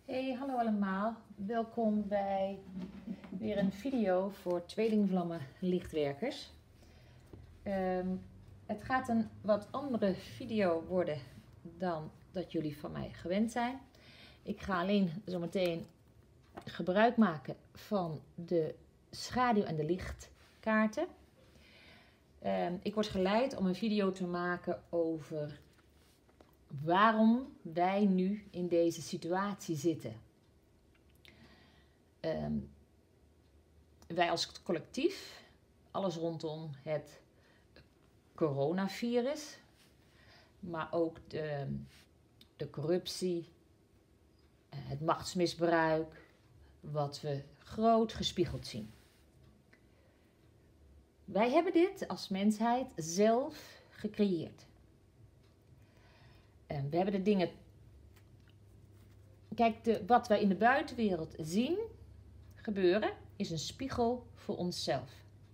Hey, hallo allemaal. Welkom bij weer een video voor tweelingvlammen lichtwerkers. Het gaat een wat andere video worden dan dat jullie van mij gewend zijn. Ik ga alleen zometeen gebruik maken van de schaduw- en de lichtkaarten. Ik word geleid om een video te maken over waarom wij nu in deze situatie zitten. Wij als collectief, alles rondom het coronavirus, maar ook de corruptie, het machtsmisbruik, wat we groot gespiegeld zien. Wij hebben dit als mensheid zelf gecreëerd. We hebben de dingen... Kijk, wat wij in de buitenwereld zien gebeuren, is een spiegel voor onszelf.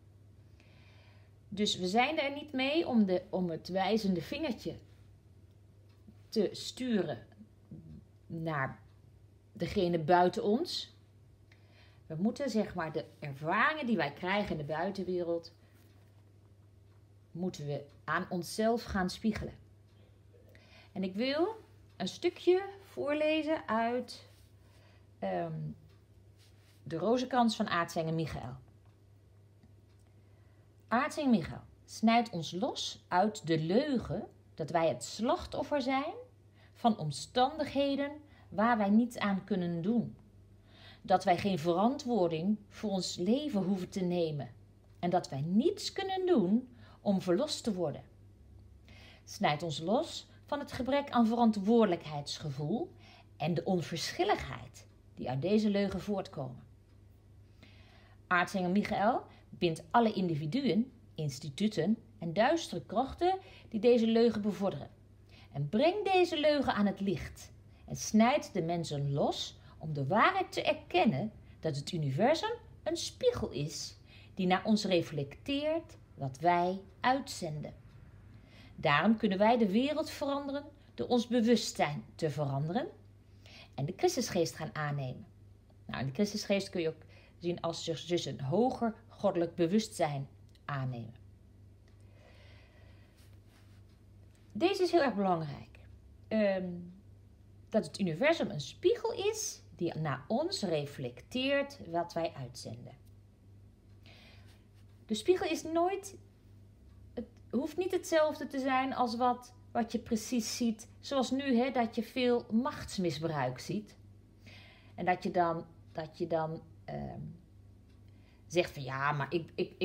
Dus we zijn er niet mee om het wijzende vingertje te sturen naar degene buiten ons. We moeten zeg maar de ervaringen die wij krijgen in de buitenwereld, moeten we aan onszelf gaan spiegelen. En ik wil een stukje voorlezen uit de rozenkrans van Aartsengel Michael. Aartsengel Michael snijdt ons los uit de leugen dat wij het slachtoffer zijn van omstandigheden waar wij niets aan kunnen doen. Dat wij geen verantwoording voor ons leven hoeven te nemen en dat wij niets kunnen doen om verlost te worden. Snijdt ons los van het gebrek aan verantwoordelijkheidsgevoel en de onverschilligheid die uit deze leugen voortkomen. Aartsengel Michael bindt alle individuen, instituten en duistere krachten die deze leugen bevorderen. En brengt deze leugen aan het licht en snijdt de mensen los om de waarheid te erkennen dat het universum een spiegel is die naar ons reflecteert wat wij uitzenden. Daarom kunnen wij de wereld veranderen door ons bewustzijn te veranderen en de Christusgeest gaan aannemen. Nou, de Christusgeest kun je ook zien als dus een hoger goddelijk bewustzijn aannemen. Deze is heel erg belangrijk. Dat het universum een spiegel is die naar ons reflecteert wat wij uitzenden. De spiegel is nooit... Het hoeft niet hetzelfde te zijn als wat je precies ziet. Zoals nu, dat je veel machtsmisbruik ziet. En dat je dan zegt van ja, maar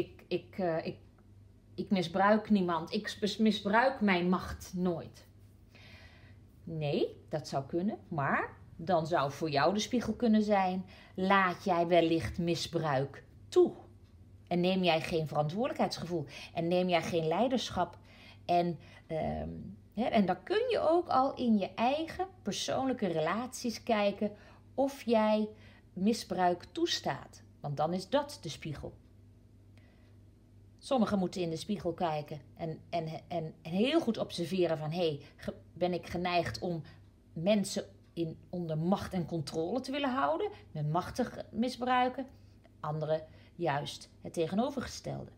ik misbruik niemand. Ik misbruik mijn macht nooit. Nee, dat zou kunnen. Maar dan zou voor jou de spiegel kunnen zijn: laat jij wellicht misbruik toe? En neem jij geen verantwoordelijkheidsgevoel? En neem jij geen leiderschap? En dan kun je ook al in je eigen persoonlijke relaties kijken of jij misbruik toestaat. Want dan is dat de spiegel. Sommigen moeten in de spiegel kijken en heel goed observeren van... ben ik geneigd om mensen onder macht en controle te willen houden? Met macht te misbruiken? Anderen juist het tegenovergestelde.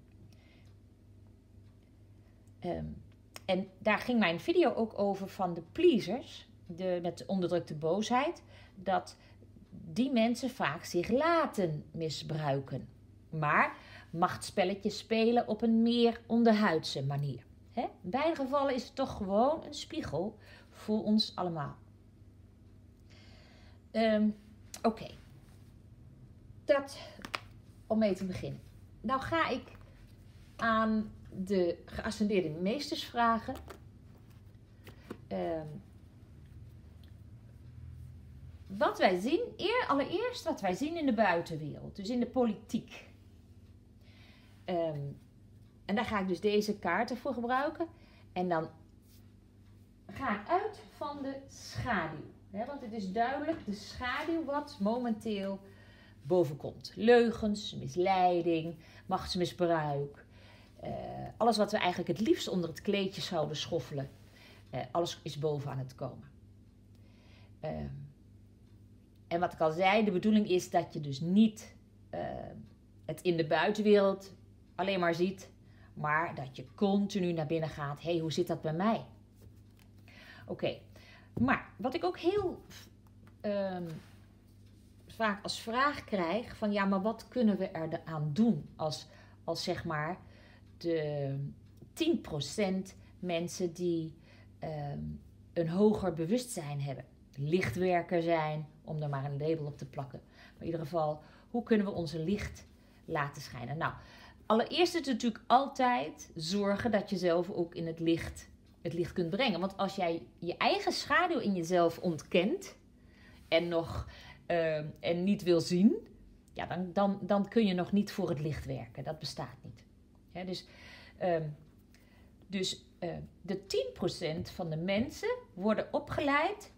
En daar ging mijn video ook over van de pleasers, met de onderdrukte boosheid, dat die mensen vaak zich laten misbruiken. Maar machtspelletjes spelen op een meer onderhuidse manier. In beide gevallen is het toch gewoon een spiegel voor ons allemaal. Oké. Dat om mee te beginnen. Nou ga ik aan de geascendeerde meesters vragen. Wat wij zien, allereerst wat wij zien in de buitenwereld, dus in de politiek. En daar ga ik dus deze kaarten voor gebruiken. En dan ga ik uit van de schaduw. Want het is duidelijk de schaduw wat momenteel bovenkomt. Leugens, misleiding, machtsmisbruik. Alles wat we eigenlijk het liefst onder het kleedje zouden schoffelen. Alles is boven aan het komen. En wat ik al zei, de bedoeling is dat je dus niet het in de buitenwereld alleen maar ziet, maar dat je continu naar binnen gaat. Hé, hoe zit dat bij mij? Oké, maar wat ik ook heel vaak als vraag krijg, van ja, maar wat kunnen we er aan doen als zeg maar de 10% mensen die een hoger bewustzijn hebben. Lichtwerker zijn, om er maar een label op te plakken. Maar in ieder geval, hoe kunnen we onze licht laten schijnen? Nou, allereerst is het natuurlijk altijd zorgen dat je zelf ook in het licht kunt brengen. Want als jij je eigen schaduw in jezelf ontkent en niet wil zien, ja, dan kun je nog niet voor het licht werken. Dat bestaat niet. Ja, dus de 10% van de mensen worden opgeleid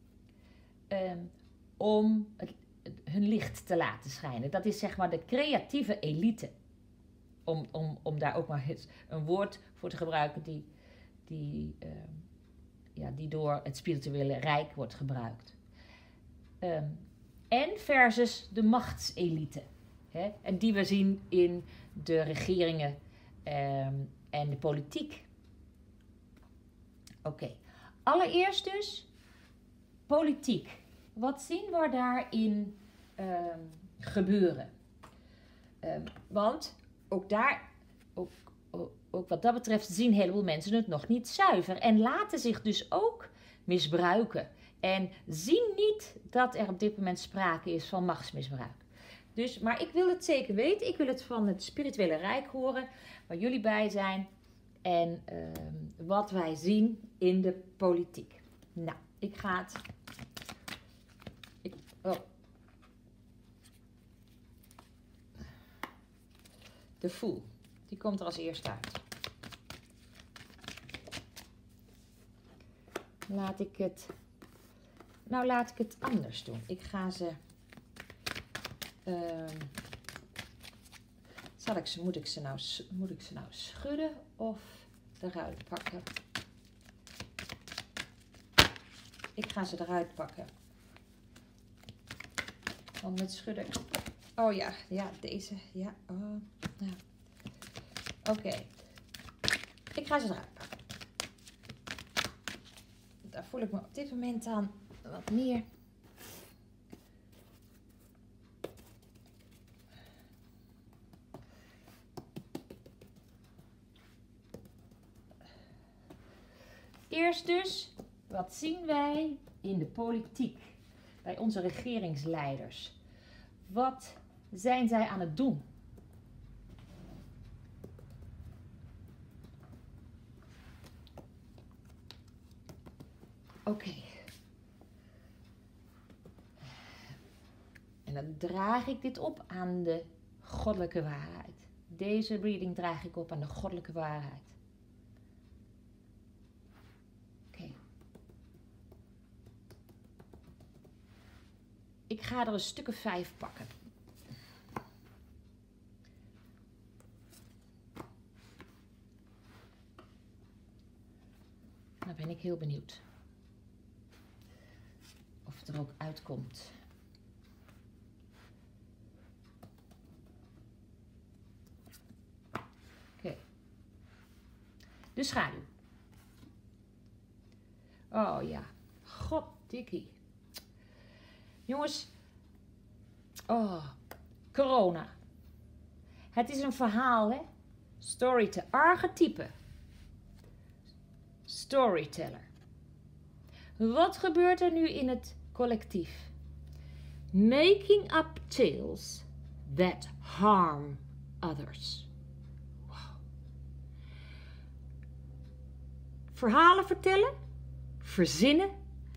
om hun licht te laten schijnen. Dat is zeg maar de creatieve elite. Om daar ook maar eens een woord voor te gebruiken die door het spirituele rijk wordt gebruikt. En versus de machtselite. Hè? En die we zien in de regeringen en de politiek. Oké. Allereerst dus politiek. Wat zien we daarin gebeuren? Want ook wat dat betreft zien een heleboel mensen het nog niet zuiver. En laten zich dus ook misbruiken. En zien niet dat er op dit moment sprake is van machtsmisbruik. Dus, maar ik wil het zeker weten. Ik wil het van het spirituele rijk horen. Waar jullie bij zijn. En wat wij zien in de politiek. Nou, ik ga het... De Fool. Die komt er als eerste uit. Laat ik het anders doen. Ik ga ze... moet ik ze nou schudden of eruit pakken? Ik ga ze eruit pakken. Want met schudden... Oh ja, deze. Ja, ja. Oké. Ik ga ze eruit pakken. Daar voel ik me op dit moment aan wat meer. Eerst dus, wat zien wij in de politiek? Bij onze regeringsleiders. Wat zijn zij aan het doen? Oké. En dan draag ik dit op aan de goddelijke waarheid. Deze reading draag ik op aan de goddelijke waarheid. Oké. Ik ga er een stuk of 5 pakken. Dan ben ik heel benieuwd of het er ook uitkomt. Oké. De schaduw. Oh ja, goddikkie. Jongens, corona. Het is een verhaal, hè? Archetype. Storyteller. Wat gebeurt er nu in het collectief? Making up tales that harm others. Wow. Verhalen vertellen, verzinnen,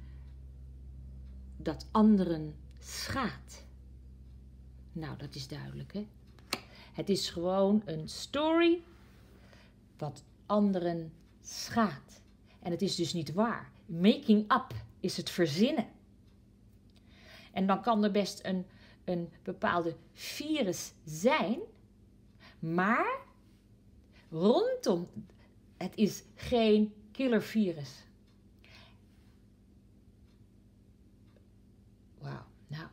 dat anderen schaadt. Nou, dat is duidelijk, hè? Het is gewoon een story wat anderen schaadt. En het is dus niet waar. Making up is het verzinnen. En dan kan er best een bepaalde virus zijn, maar rondom, het is geen killervirus. Wauw, nou,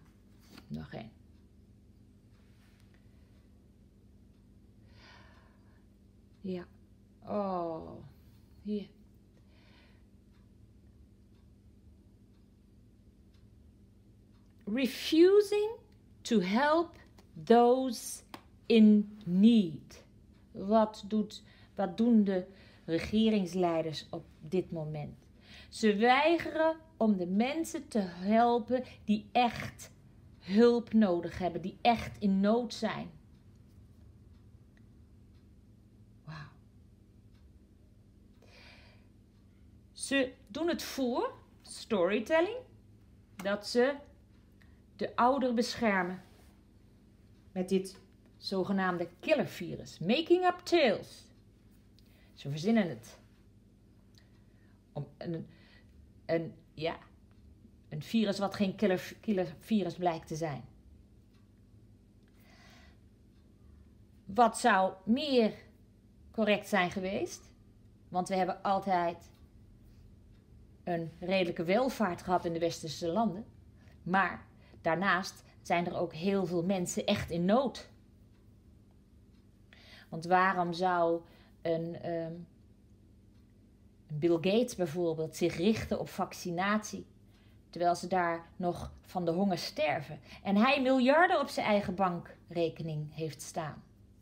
Ja. Oh, hier. Refusing to help those in need. Wat doen de regeringsleiders op dit moment? Ze weigeren om de mensen te helpen die echt hulp nodig hebben, die echt in nood zijn. Wauw. Ze doen het voor, storytelling, dat ze de ouderen beschermen met dit zogenaamde killervirus. Making up tales. Ze verzinnen het. Om een virus wat geen killervirus blijkt te zijn. Wat zou meer correct zijn geweest? Want we hebben altijd een redelijke welvaart gehad in de westerse landen. Maar daarnaast zijn er ook heel veel mensen echt in nood. Want waarom zou een Bill Gates bijvoorbeeld zich richten op vaccinatie, terwijl ze daar nog van de honger sterven en hij miljarden op zijn eigen bankrekening heeft staan?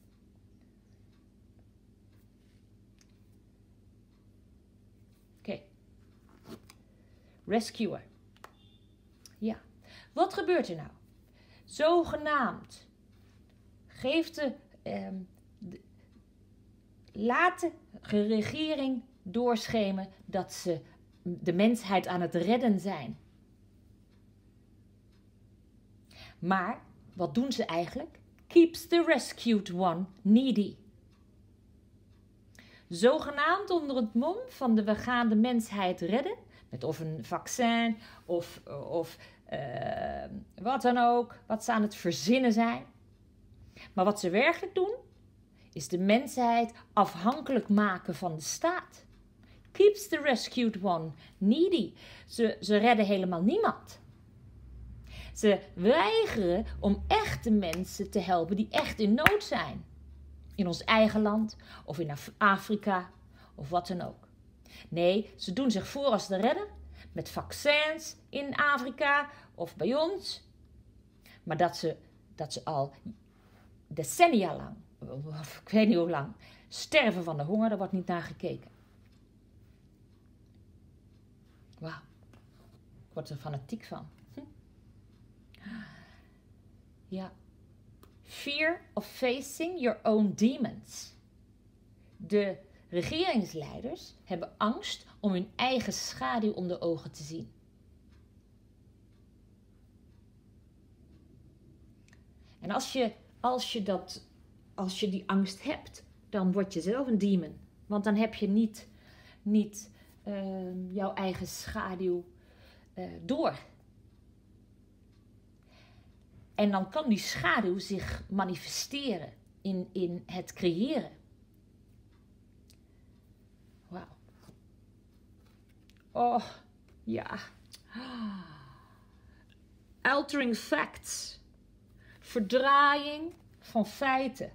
Oké. Rescuer. Ja. Wat gebeurt er nou? Zogenaamd laat de regering doorschemen dat ze de mensheid aan het redden zijn. Maar wat doen ze eigenlijk? Keeps the rescued one needy. Zogenaamd onder het mom van we gaan de mensheid redden, met of een vaccin of wat dan ook, wat ze aan het verzinnen zijn. Maar wat ze werkelijk doen, is de mensheid afhankelijk maken van de staat. Keeps the rescued one needy. Ze redden helemaal niemand. Ze weigeren om echte mensen te helpen die echt in nood zijn. In ons eigen land of in Afrika of wat dan ook. Nee, ze doen zich voor als de redder met vaccins in Afrika of bij ons. Maar dat ze al decennia lang, of ik weet niet hoe lang, sterven van de honger, daar wordt niet naar gekeken. Wauw, ik word er fanatiek van. Ja. Fear of facing your own demons. De regeringsleiders hebben angst om hun eigen schaduw onder ogen te zien. En als je die angst hebt, dan word je zelf een demon. Want dan heb je niet jouw eigen schaduw door. En dan kan die schaduw zich manifesteren in het creëren. Wauw. Oh, ja. Altering facts. Verdraaiing van feiten.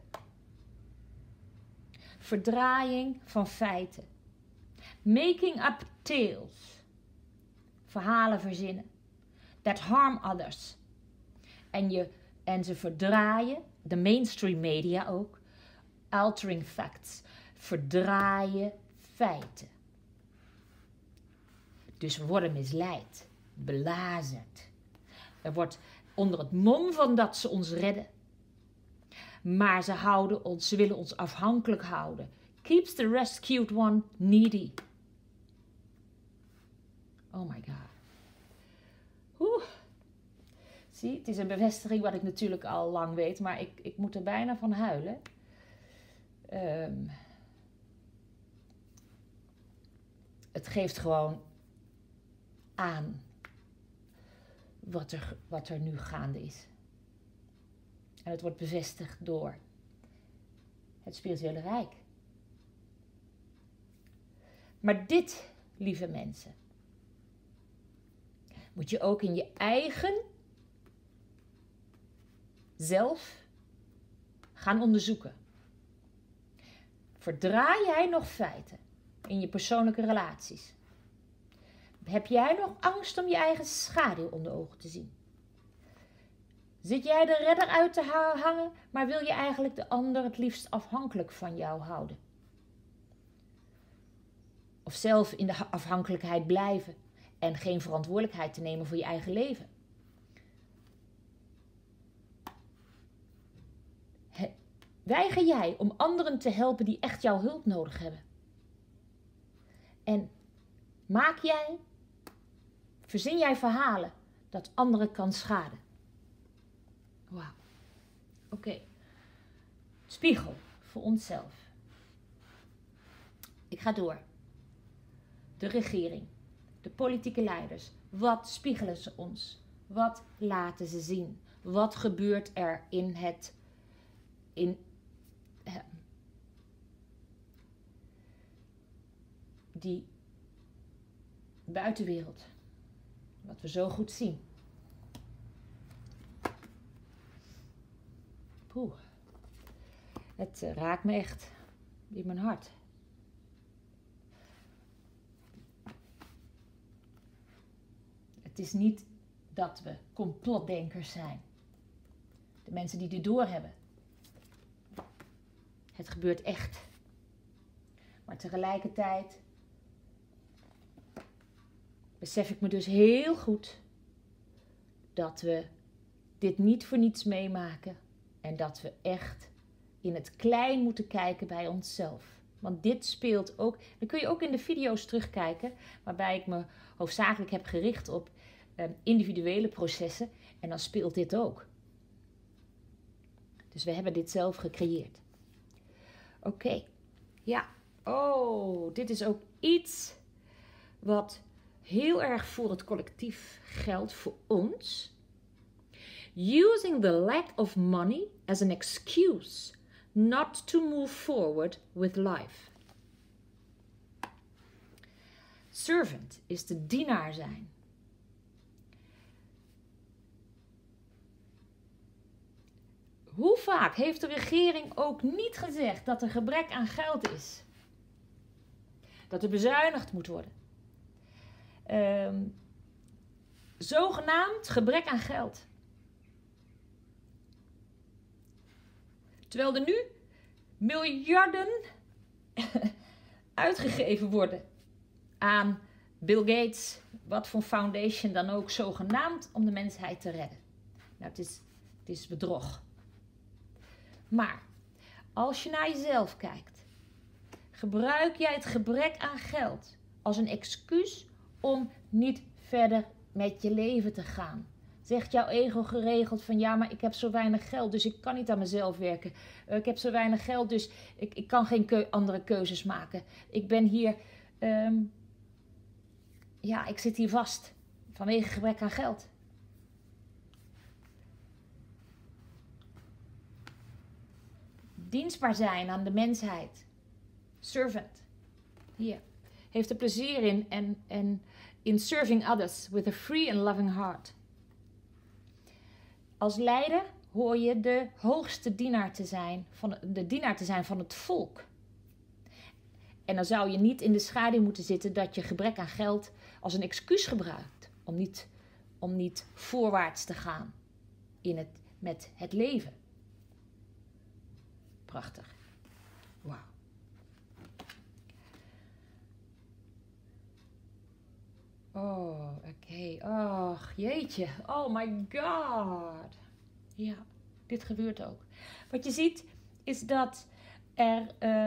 Verdraaiing van feiten. Making up tales. Verhalen verzinnen. That harm others. En ze verdraaien, de mainstream media ook, altering facts, verdraaien feiten. Dus we worden misleid, belazerd. Er wordt onder het mom van dat ze ons redden. Maar ze willen ons afhankelijk houden. Keeps the rescued one needy. Oh my god. Oeh. Zie, het is een bevestiging wat ik natuurlijk al lang weet, maar ik moet er bijna van huilen. Het geeft gewoon aan wat er nu gaande is. En het wordt bevestigd door het spirituele rijk. Maar dit, lieve mensen, moet je ook in je eigen zelf gaan onderzoeken. Verdraai jij nog feiten in je persoonlijke relaties? Heb jij nog angst om je eigen schaduw onder ogen te zien? Zit jij de redder uit te hangen, maar wil je eigenlijk de ander het liefst afhankelijk van jou houden? Of zelf in de afhankelijkheid blijven en geen verantwoordelijkheid te nemen voor je eigen leven? Weiger jij om anderen te helpen die echt jouw hulp nodig hebben? En verzin jij verhalen dat anderen kan schaden? Wauw. Oké. Spiegel voor onszelf. Ik ga door. De regering, de politieke leiders. Wat spiegelen ze ons? Wat laten ze zien? Wat gebeurt er in die buitenwereld? Wat we zo goed zien. Poeh. Het raakt me echt in mijn hart. Het is niet dat we complotdenkers zijn. De mensen die dit doorhebben. Het gebeurt echt. Maar tegelijkertijd besef ik me dus heel goed dat we dit niet voor niets meemaken. En dat we echt in het klein moeten kijken bij onszelf. Want dit speelt ook, dan kun je ook in de video's terugkijken, waarbij ik me hoofdzakelijk heb gericht op individuele processen. En dan speelt dit ook. Dus we hebben dit zelf gecreëerd. Oké. Ja. Oh, dit is ook iets wat heel erg voor het collectief geldt, voor ons. Using the lack of money as an excuse not to move forward with life. Servant is de dienaar zijn. Hoe vaak heeft de regering ook niet gezegd dat er gebrek aan geld is? Dat er bezuinigd moet worden. Zogenaamd gebrek aan geld. Terwijl er nu miljarden uitgegeven worden aan Bill Gates, wat voor foundation dan ook, zogenaamd om de mensheid te redden. Nou, het is bedrog. Maar als je naar jezelf kijkt, gebruik jij het gebrek aan geld als een excuus om niet verder met je leven te gaan? Zegt jouw ego geregeld van ja, maar ik heb zo weinig geld, dus ik kan niet aan mezelf werken. Ik heb zo weinig geld, dus ik kan geen andere keuzes maken. Ik ben hier, ik zit hier vast vanwege gebrek aan geld. Dienstbaar zijn aan de mensheid. Servant. Hier. Heeft er plezier in en in serving others with a free and loving heart. Als leider hoor je de hoogste dienaar te zijn van het volk. En dan zou je niet in de schaduw moeten zitten dat je gebrek aan geld als een excuus gebruikt om niet voorwaarts te gaan met het leven. Prachtig. Wauw. Oh, oké. Och, jeetje. Oh my god. Ja, dit gebeurt ook. Wat je ziet is dat er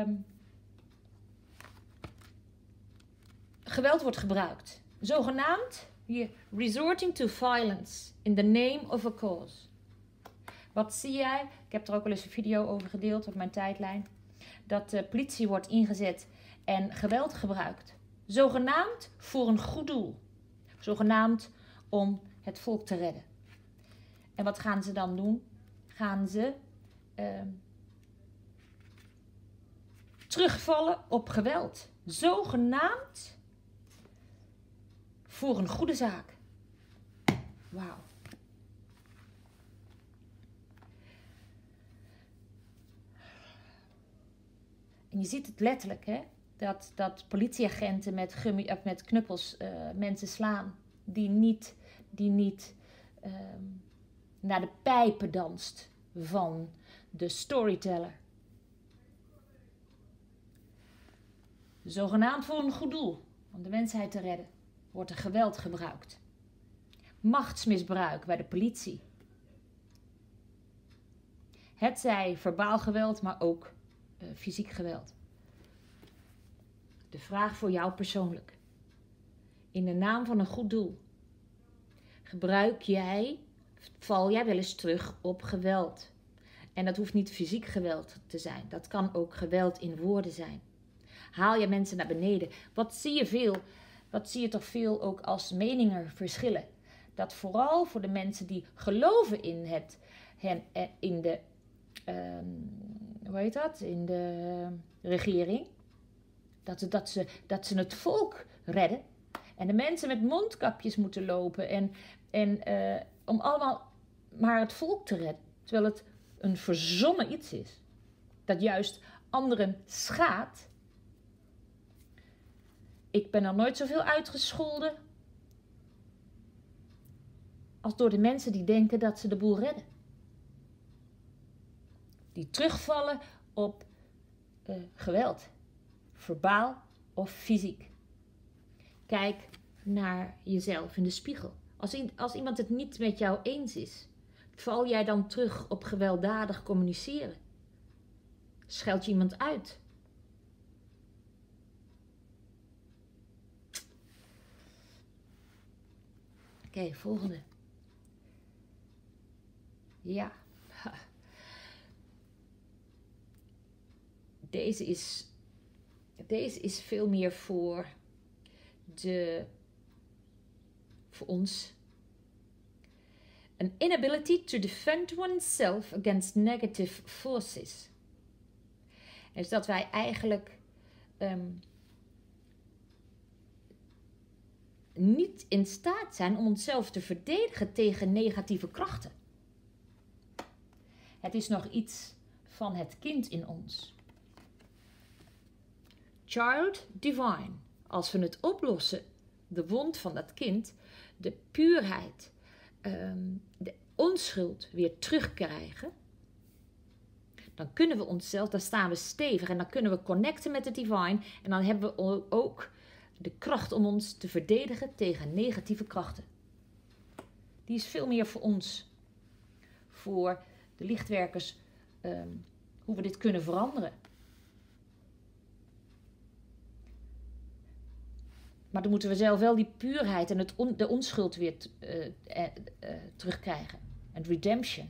geweld wordt gebruikt. Zogenaamd resorting to violence in the name of a cause. Wat zie jij? Ik heb er ook wel eens een video over gedeeld op mijn tijdlijn. Dat de politie wordt ingezet en geweld gebruikt. Zogenaamd voor een goed doel. Zogenaamd om het volk te redden. En wat gaan ze dan doen? Gaan ze terugvallen op geweld. Zogenaamd voor een goede zaak. Wauw. En je ziet het letterlijk, hè? Dat politieagenten met knuppels mensen slaan die niet naar de pijpen danst van de storyteller. Zogenaamd voor een goed doel, om de mensheid te redden, wordt er geweld gebruikt. Machtsmisbruik bij de politie. Het zij verbaal geweld, maar ook fysiek geweld. De vraag voor jou persoonlijk. In de naam van een goed doel. Val jij wel eens terug op geweld? En dat hoeft niet fysiek geweld te zijn. Dat kan ook geweld in woorden zijn. Haal je mensen naar beneden. Wat zie je toch veel ook als meningen verschillen? Dat vooral voor de mensen die geloven in de regering. Dat ze het volk redden. En de mensen met mondkapjes moeten lopen. Om allemaal maar het volk te redden. Terwijl het een verzonnen iets is. Dat juist anderen schaadt. Ik ben er nooit zoveel uitgescholden als door de mensen die denken dat ze de boel redden. Die terugvallen op geweld. Verbaal of fysiek. Kijk naar jezelf in de spiegel. Als iemand het niet met jou eens is, val jij dan terug op gewelddadig communiceren? Scheld je iemand uit? Oké, volgende. Ja. Deze is veel meer voor ons. An inability to defend oneself against negative forces. Dus dat wij eigenlijk niet in staat zijn om onszelf te verdedigen tegen negatieve krachten. Het is nog iets van het kind in ons. Child divine. Als we het oplossen, de wond van dat kind, de puurheid, de onschuld weer terugkrijgen, dan kunnen we onszelf, dan staan we stevig en dan kunnen we connecten met het divine en dan hebben we ook de kracht om ons te verdedigen tegen negatieve krachten. Die is veel meer voor ons, voor de lichtwerkers, hoe we dit kunnen veranderen. Maar dan moeten we zelf wel die puurheid en de onschuld weer terugkrijgen. En redemption.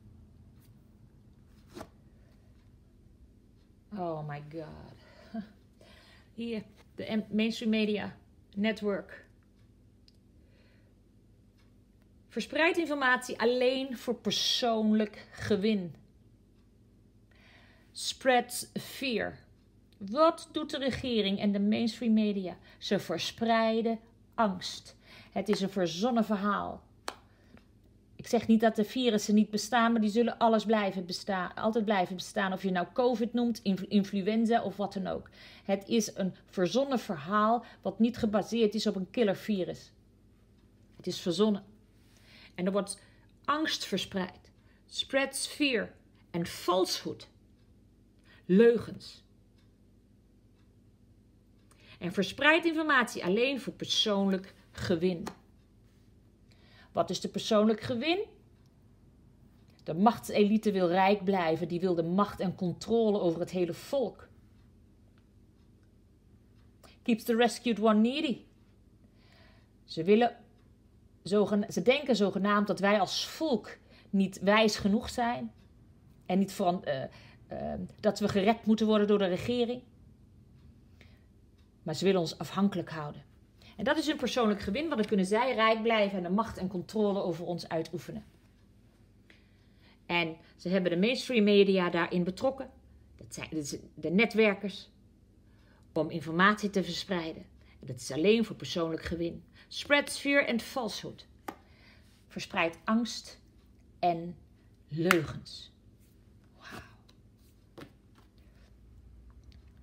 Oh my god. Hier, de mainstream media network. Verspreid informatie alleen voor persoonlijk gewin. Spreads fear. Wat doet de regering en de mainstream media? Ze verspreiden angst. Het is een verzonnen verhaal. Ik zeg niet dat de virussen niet bestaan, maar die zullen altijd blijven bestaan. Of je nou COVID noemt, influenza of wat dan ook. Het is een verzonnen verhaal wat niet gebaseerd is op een killervirus. Het is verzonnen. En er wordt angst verspreid. Spreads fear en falsehood. Leugens. En verspreidt informatie alleen voor persoonlijk gewin. Wat is de persoonlijk gewin? De machtselite wil rijk blijven. Die wil de macht en controle over het hele volk. Keeps the rescued one needy. Ze denken zogenaamd dat wij als volk niet wijs genoeg zijn. En niet dat we gered moeten worden door de regering. Maar ze willen ons afhankelijk houden. En dat is hun persoonlijk gewin, want dan kunnen zij rijk blijven en de macht en controle over ons uitoefenen. En ze hebben de mainstream media daarin betrokken. Dat zijn de netwerkers. Om informatie te verspreiden. En dat is alleen voor persoonlijk gewin. Spreads fear and falsehood. Verspreidt angst en leugens. Wauw.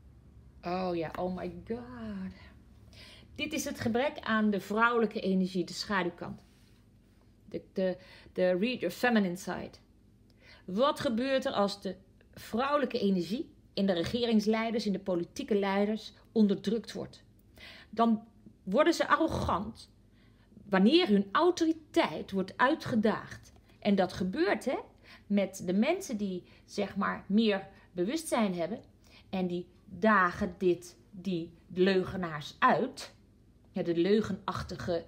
Oh ja, oh my god. Dit is het gebrek aan de vrouwelijke energie, de schaduwkant. De read your feminine side. Wat gebeurt er als de vrouwelijke energie in de regeringsleiders, in de politieke leiders onderdrukt wordt? Dan worden ze arrogant wanneer hun autoriteit wordt uitgedaagd. En dat gebeurt met de mensen die zeg maar meer bewustzijn hebben en die dagen die leugenaars uit. Ja, de leugenachtige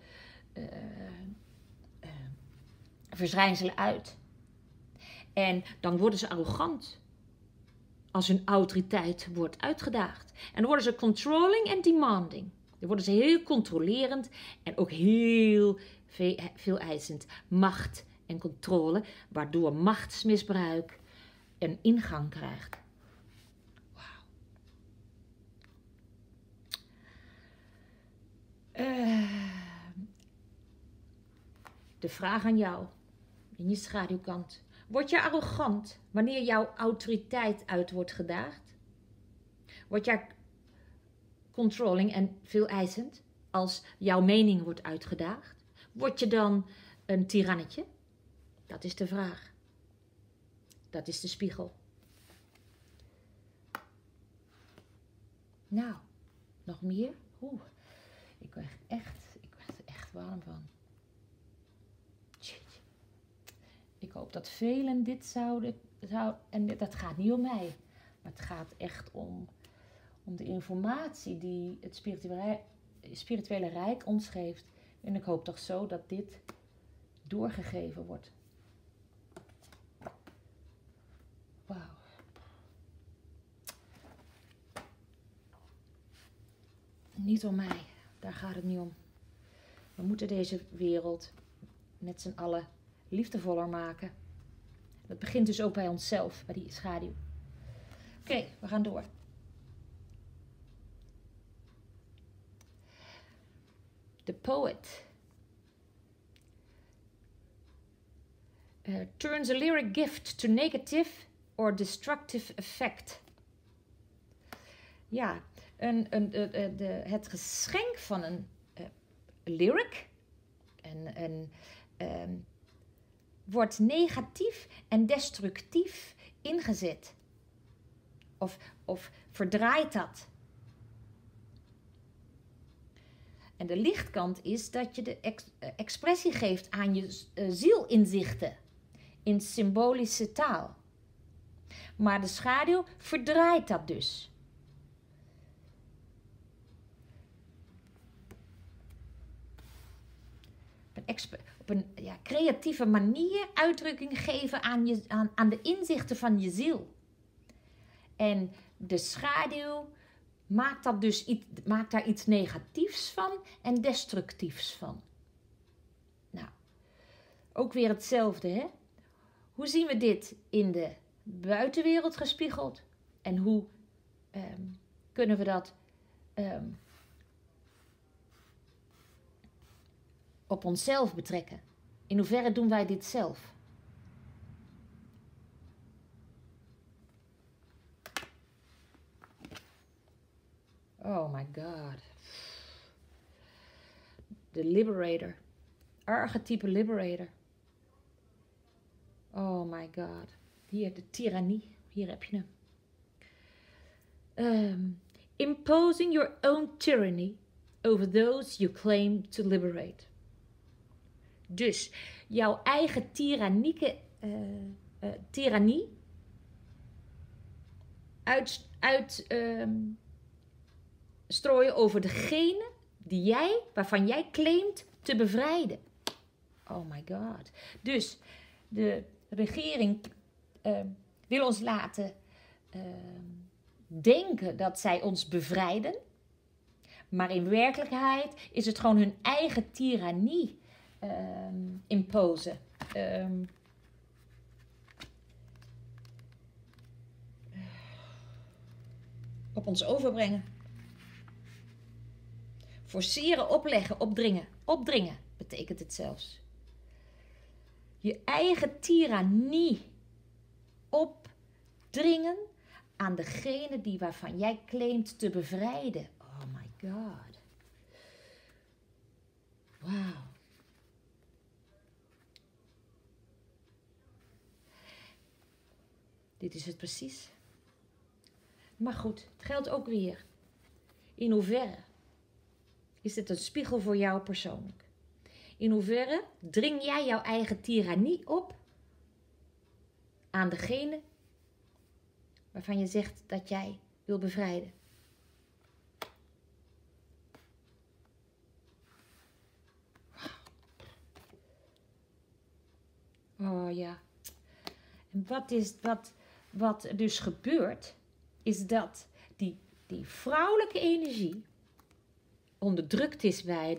verschijnselen uit. En dan worden ze arrogant als hun autoriteit wordt uitgedaagd. En dan worden ze controlling en demanding. Dan worden ze heel controlerend en ook heel veel eisend. Macht en controle, waardoor machtsmisbruik een ingang krijgt. Wauw. De vraag aan jou, in je schaduwkant. Word je arrogant wanneer jouw autoriteit uit wordt gedaagd? Word jij controlling en veel eisend als jouw mening wordt uitgedaagd? Word je dan een tirannetje? Dat is de vraag. Dat is de spiegel. Nou, nog meer? Oeh, ik word er echt warm van. Ik hoop dat velen dit zouden. En dat gaat niet om mij. Maar het gaat echt om de informatie die het spirituele rijk ons geeft. En ik hoop toch zo dat dit doorgegeven wordt. Wauw. Niet om mij. Daar gaat het niet om. We moeten deze wereld met z'n allen liefdevoller maken. Dat begint dus ook bij onszelf, bij die schaduw. Oké, we gaan door. The poet turns a lyric gift to negative or destructive effect. Ja, het geschenk van een lyric wordt negatief en destructief ingezet. Of verdraait dat. En de lichtkant is dat je de expressie geeft aan je zielinzichten in symbolische taal. Maar de schaduw verdraait dat dus. Op een creatieve manier uitdrukking geven aan de inzichten van je ziel. En de schaduw maakt daar iets negatiefs van en destructiefs van. Nou, ook weer hetzelfde, hè? Hoe zien we dit in de buitenwereld gespiegeld? En hoe kunnen we dat op onszelf betrekken? In hoeverre doen wij dit zelf? Oh my God. De liberator. Archetype liberator. Oh my God. Hier, de tirannie. Hier heb je hem. Imposing your own tyranny over those you claim to liberate. Dus jouw eigen tirannie strooien over degene waarvan jij claimt te bevrijden. Oh my God. Dus de regering wil ons laten denken dat zij ons bevrijden. Maar in werkelijkheid is het gewoon hun eigen tirannie imposen. Op ons overbrengen. Forceren, opleggen, opdringen. Opdringen betekent het zelfs. Je eigen tirannie opdringen aan degene die waarvan jij claimt te bevrijden. Oh my god. Wauw. Dit is het precies. Maar goed, het geldt ook weer. In hoeverre is dit een spiegel voor jou persoonlijk? In hoeverre dring jij jouw eigen tirannie op aan degene waarvan je zegt dat jij wil bevrijden? Oh ja. En wat dus gebeurt, is dat die vrouwelijke energie onderdrukt is bij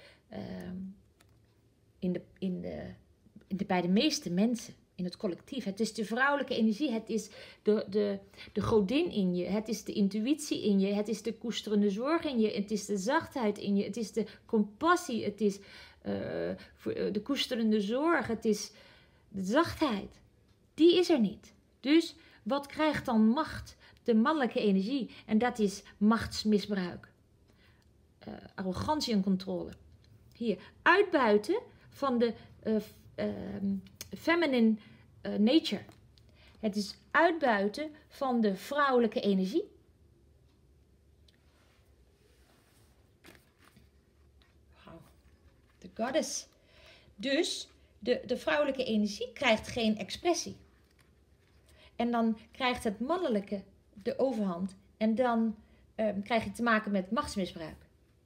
bij de meeste mensen in het collectief. Het is de vrouwelijke energie, het is de godin in je, het is de intuïtie in je, het is de koesterende zorg in je, het is de zachtheid in je, het is de compassie, het is de koesterende zorg, het is de zachtheid. Die is er niet. Dus wat krijgt dan macht? De mannelijke energie. En dat is machtsmisbruik. Arrogantie en controle. Hier, uitbuiten van de feminine nature. Het is uitbuiten van de vrouwelijke energie. De goddess. Dus de vrouwelijke energie krijgt geen expressie. En dan krijgt het mannelijke de overhand. En dan krijg je te maken met machtsmisbruik.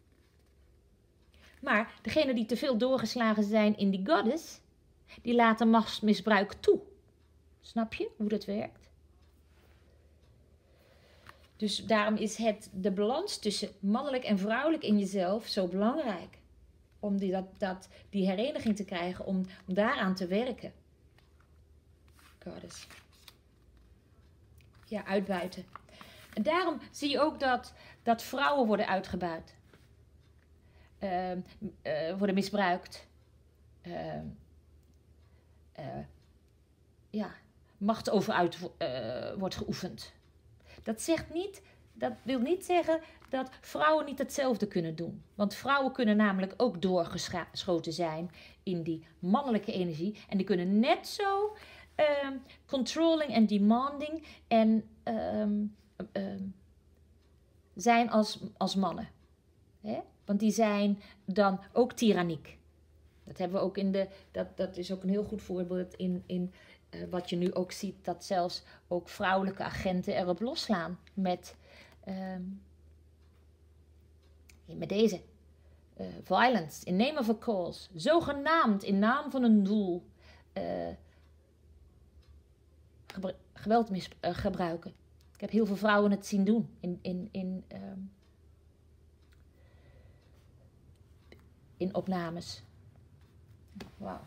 Maar degenen die te veel doorgeslagen zijn in die goddess, die laten machtsmisbruik toe. Snap je hoe dat werkt? Dus daarom is de balans tussen mannelijk en vrouwelijk in jezelf zo belangrijk. Om die hereniging te krijgen, om daaraan te werken. Goddess. Ja, uitbuiten. En daarom zie je ook dat vrouwen worden uitgebuit. Worden misbruikt. Macht overuit wordt geoefend. Dat wil niet zeggen dat vrouwen niet hetzelfde kunnen doen. Want vrouwen kunnen namelijk ook doorgeschoten zijn in die mannelijke energie. En die kunnen net zo controlling en demanding en zijn als mannen. Hè? Want die zijn dan ook tyranniek. Dat hebben we ook dat is ook een heel goed voorbeeld in wat je nu ook ziet, dat zelfs ook vrouwelijke agenten erop loslaan met deze violence in name of a cause, zogenaamd in naam van een doel geweld gebruiken. Ik heb heel veel vrouwen het zien doen in opnames. Wauw.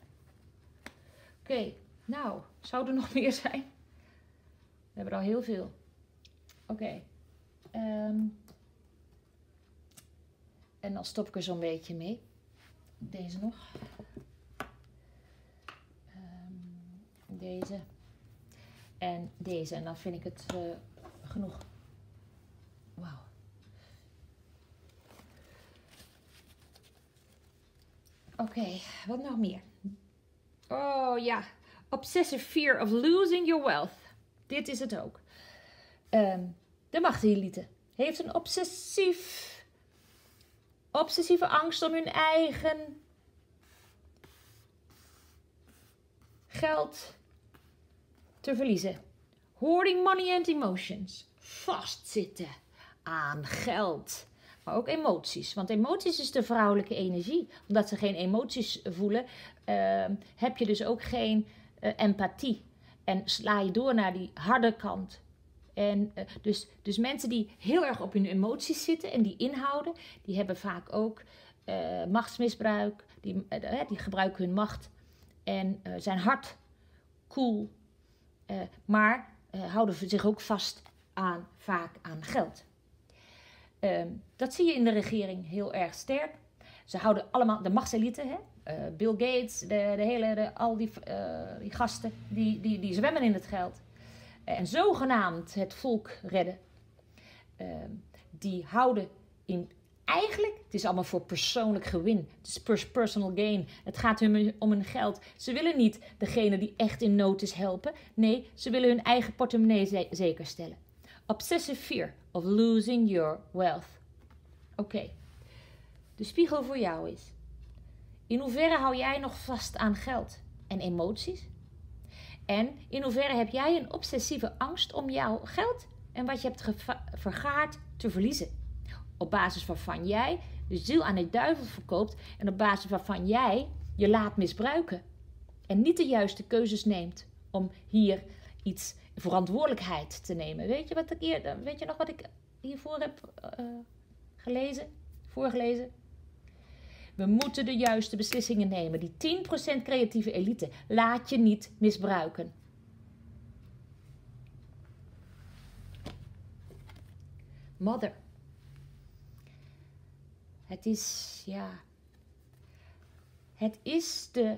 Oké, nou, zou er nog meer zijn? We hebben er al heel veel. Oké. En dan stop ik er zo'n beetje mee. Deze nog. Deze. En deze. En dan vind ik het genoeg. Wauw. Oké, wat nog meer? Oh ja, obsessive fear of losing your wealth. Dit is het ook. De machtelite heeft een obsessieve angst om hun eigen geld te verliezen. Hoarding money and emotions. Vastzitten aan geld. Maar ook emoties. Want emoties is de vrouwelijke energie. Omdat ze geen emoties voelen, heb je dus ook geen empathie. En sla je door naar die harde kant. En dus mensen die heel erg op hun emoties zitten en die inhouden, die hebben vaak ook machtsmisbruik. Die gebruiken hun macht en zijn hard, cool. Maar houden zich ook vast vaak aan geld. Dat zie je in de regering heel erg sterk. Ze houden allemaal de machtselite, hè? Bill Gates, al die gasten, die zwemmen in het geld. en zogenaamd het volk redden, die houden in... Eigenlijk, het is allemaal voor persoonlijk gewin. Het is personal gain. Het gaat hun om hun geld. Ze willen niet degene die echt in nood is helpen. Nee, ze willen hun eigen portemonnee zeker stellen. Obsessive fear of losing your wealth. Oké. De spiegel voor jou is: in hoeverre hou jij nog vast aan geld en emoties? En in hoeverre heb jij een obsessieve angst om jouw geld en wat je hebt vergaard te verliezen? Op basis waarvan jij de ziel aan de duivel verkoopt en op basis waarvan jij je laat misbruiken. En niet de juiste keuzes neemt om hier iets verantwoordelijkheid te nemen. Weet je nog wat ik hiervoor heb voorgelezen? We moeten de juiste beslissingen nemen. Die 10% creatieve elite. Laat je niet misbruiken. Mother. Het is de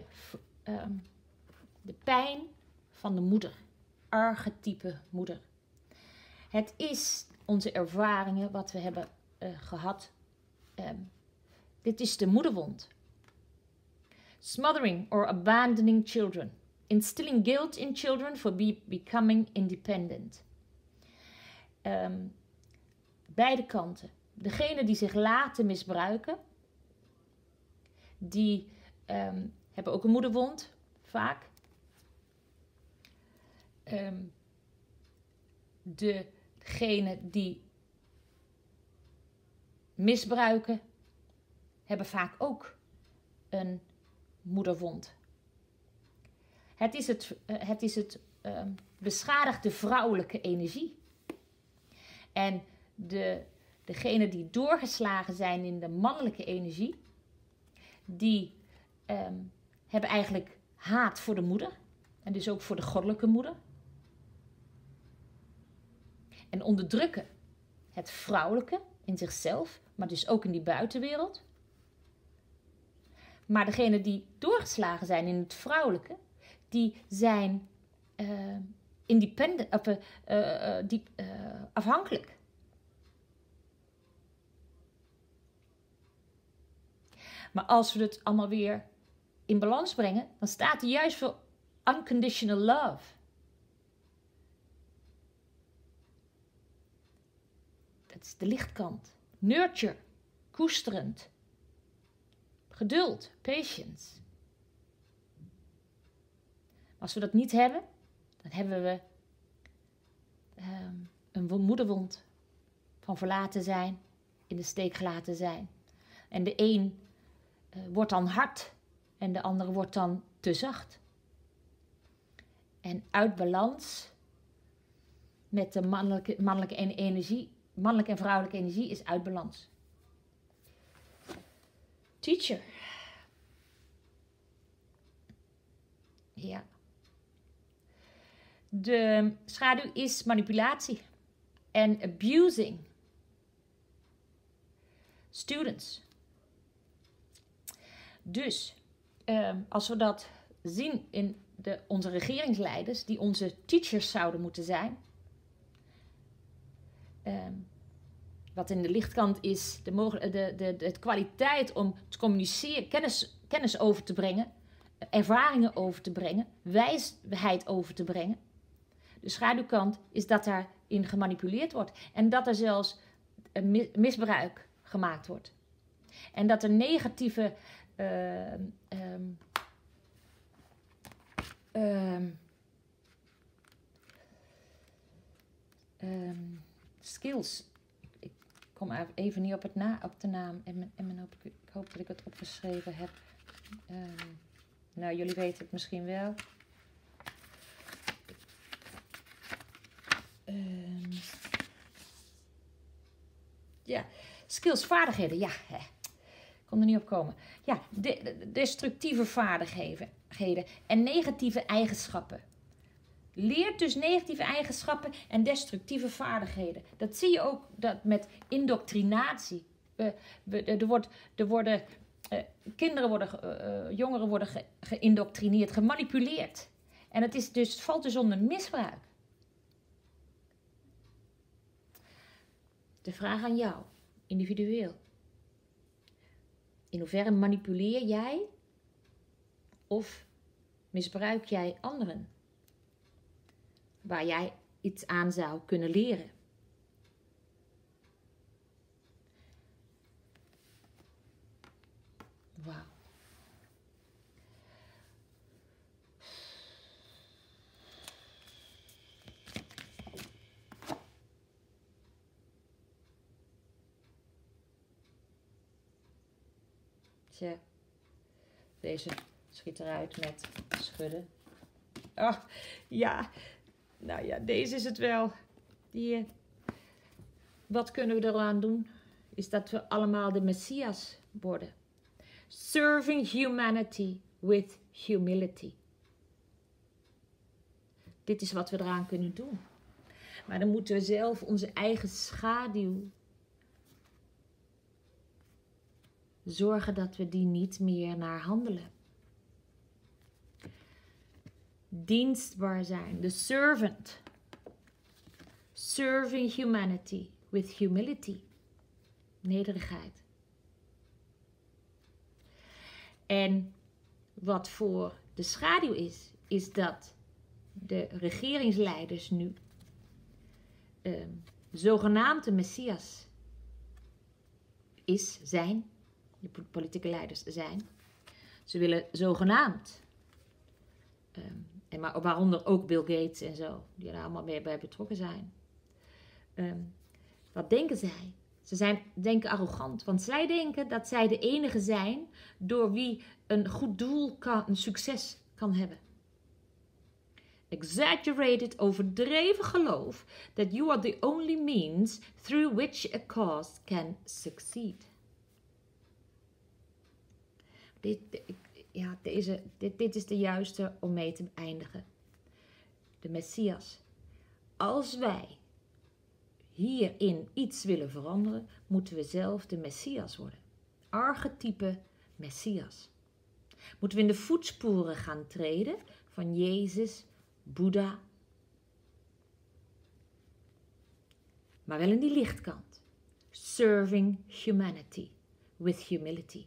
pijn van de moeder. Archetype moeder. Het is onze ervaringen wat we hebben gehad. Dit is de moederwond. Smothering or abandoning children. Instilling guilt in children for becoming independent. Beide kanten. Degene die zich laten misbruiken, die hebben ook een moederwond, vaak. Degene die misbruiken, hebben vaak ook een moederwond. Het is het beschadigde vrouwelijke energie. En degenen die doorgeslagen zijn in de mannelijke energie, die hebben eigenlijk haat voor de moeder. En dus ook voor de goddelijke moeder. En onderdrukken het vrouwelijke in zichzelf, maar dus ook in die buitenwereld. Maar degenen die doorgeslagen zijn in het vrouwelijke, die zijn afhankelijk. Maar als we het allemaal weer in balans brengen, dan staat er juist voor unconditional love. Dat is de lichtkant. Nurture, koesterend. Geduld, patience. Als we dat niet hebben, dan hebben we een moederwond van verlaten zijn, in de steek gelaten zijn. En de een wordt dan hard en de andere wordt dan te zacht. En uit balans met de mannelijke energie, mannelijke en vrouwelijke energie is uit balans. Teacher. Ja. De schaduw is manipulatie en abusing students. Dus als we dat zien in onze regeringsleiders, die onze teachers zouden moeten zijn, wat in de lichtkant is de kwaliteit om te communiceren, kennis over te brengen, ervaringen over te brengen, wijsheid over te brengen. De schaduwkant is dat daarin gemanipuleerd wordt en dat er zelfs misbruik gemaakt wordt. En dat er negatieve skills. Ik kom even niet op de naam. Ik hoop dat ik het opgeschreven heb. Nou, jullie weten het misschien wel. Ja, skills, vaardigheden. Ja, ik kon er niet op komen. Ja, destructieve vaardigheden en negatieve eigenschappen. Leert dus negatieve eigenschappen en destructieve vaardigheden. Dat zie je ook met indoctrinatie. Jongeren worden geïndoctrineerd, gemanipuleerd. En het valt dus onder misbruik. De vraag aan jou, individueel. In hoeverre manipuleer jij of misbruik jij anderen? Waar jij iets aan zou kunnen leren. Wauw. Tja, deze schiet eruit met schudden. Oh, ja. Nou ja, deze is het wel. Wat kunnen we eraan doen? Is dat we allemaal de Messias worden. Serving humanity with humility. Dit is wat we eraan kunnen doen. Maar dan moeten we zelf onze eigen schaduw zorgen dat we die niet meer naar handelen. Dienstbaar zijn, de servant. Serving humanity with humility. Nederigheid. En wat voor de schaduw is dat de regeringsleiders nu zogenaamde Messias zijn. De politieke leiders zijn. Ze willen zogenaamd. Maar waaronder ook Bill Gates en zo. Die er allemaal mee bij betrokken zijn. Wat denken zij? Ze denken arrogant. Want zij denken dat zij de enige zijn door wie een goed doel een succes kan hebben. Exaggerated, overdreven geloof that you are the only means through which a cause can succeed. Dit is de juiste om mee te eindigen. De Messias. Als wij hierin iets willen veranderen, moeten we zelf de Messias worden. Archetype Messias. Moeten we in de voetsporen gaan treden van Jezus, Boeddha. Maar wel in die lichtkant. Serving humanity with humility.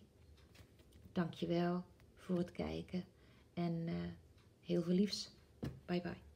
Dankjewel voor het kijken en heel veel liefs. Bye bye.